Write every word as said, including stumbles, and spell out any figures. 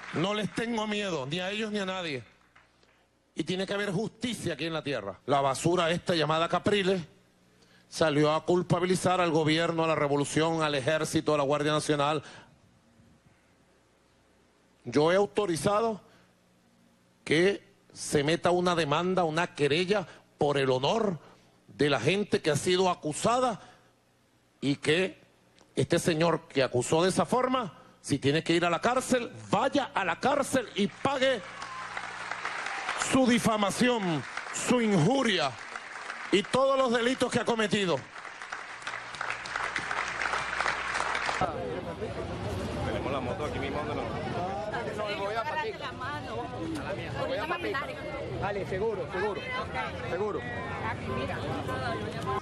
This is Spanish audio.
No les tengo miedo, ni a ellos ni a nadie. Y tiene que haber justicia aquí en la tierra. La basura esta llamada Capriles salió a culpabilizar al gobierno, a la revolución, al ejército, a la Guardia Nacional. Yo he autorizado que se meta una demanda, una querella por el honor de la gente que ha sido acusada y que este señor que acusó de esa forma, si tiene que ir a la cárcel, vaya a la cárcel y pague su difamación, su injuria y todos los delitos que ha cometido. Tenemos la moto aquí mismo donde nos... No, me voy a partir. La mano. Me voy a partir. Vale, seguro, seguro. Seguro. Aquí, mira.